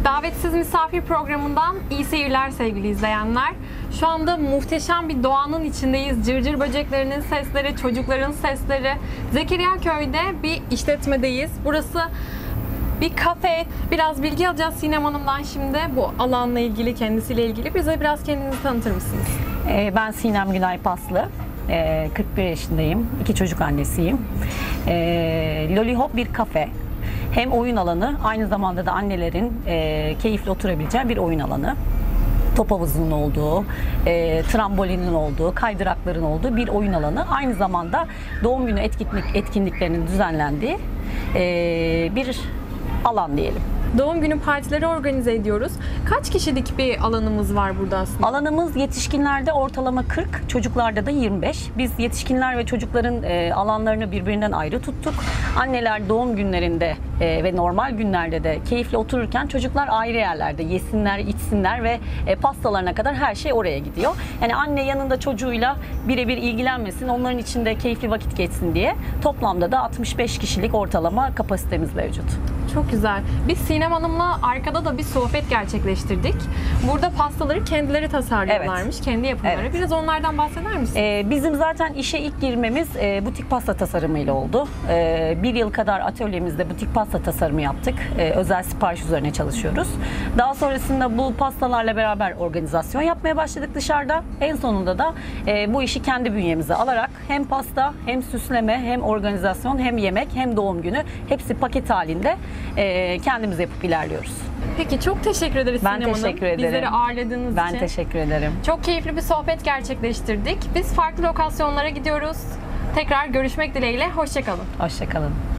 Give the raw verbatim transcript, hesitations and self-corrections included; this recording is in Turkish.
Davetsiz Misafir programından iyi seyirler sevgili izleyenler. Şu anda muhteşem bir doğanın içindeyiz. Cırcır böceklerinin sesleri, çocukların sesleri. Zekeriya Köy'de bir işletmedeyiz. Burası bir kafe. Biraz bilgi alacağız Sinem Hanım'dan şimdi. Bu alanla ilgili, kendisiyle ilgili. Bize biraz kendinizi tanıtır mısınız? Ben Sinem Günay Paslı. kırk bir yaşındayım. İki çocuk annesiyim. Lolly Hop bir kafe. Hem oyun alanı, aynı zamanda da annelerin e, keyifli oturabileceği bir oyun alanı. Top havuzunun olduğu, e, trambolinin olduğu, kaydırakların olduğu bir oyun alanı. Aynı zamanda doğum günü etkinlik, etkinliklerinin düzenlendiği e, bir alan diyelim. Doğum günü partileri organize ediyoruz. Kaç kişilik bir alanımız var burada aslında? Alanımız yetişkinlerde ortalama kırk, çocuklarda da yirmi beş. Biz yetişkinler ve çocukların e, alanlarını birbirinden ayrı tuttuk. Anneler doğum günlerinde e, ve normal günlerde de keyifli otururken çocuklar ayrı yerlerde yesinler, içsinler ve e, pastalarına kadar her şey oraya gidiyor. Yani anne yanında çocuğuyla birebir ilgilenmesin, onların içinde keyifli vakit geçsin diye toplamda da altmış beş kişilik ortalama kapasitemiz mevcut. Çok güzel. Biz Sinem Hanım'la arkada da bir sohbet gerçekleştirdik. Burada pastaları kendileri tasarlıyorlarmış, evet. Kendi yapımları. Evet. Biraz onlardan bahseder misiniz? Ee, bizim zaten işe ilk girmemiz e, butik pasta tasarımıyla oldu. E, bir yıl kadar atölyemizde butik pasta tasarımı yaptık. E, özel sipariş üzerine çalışıyoruz. Daha sonrasında bu pastalarla beraber organizasyon yapmaya başladık dışarıda. En sonunda da e, bu işi kendi bünyemize alarak hem pasta, hem süsleme, hem organizasyon, hem yemek, hem doğum günü hepsi paket halinde e, kendimiz yapıp ilerliyoruz. Peki çok teşekkür ederiz ben Sinem Hanım. teşekkür ederim. Bizleri ağırladığınız ben için. Ben teşekkür ederim. Çok keyifli bir sohbet gerçekleştirdik. Biz farklı lokasyonlara gidiyoruz. Tekrar görüşmek dileğiyle. Hoşça kalın. Hoşça kalın.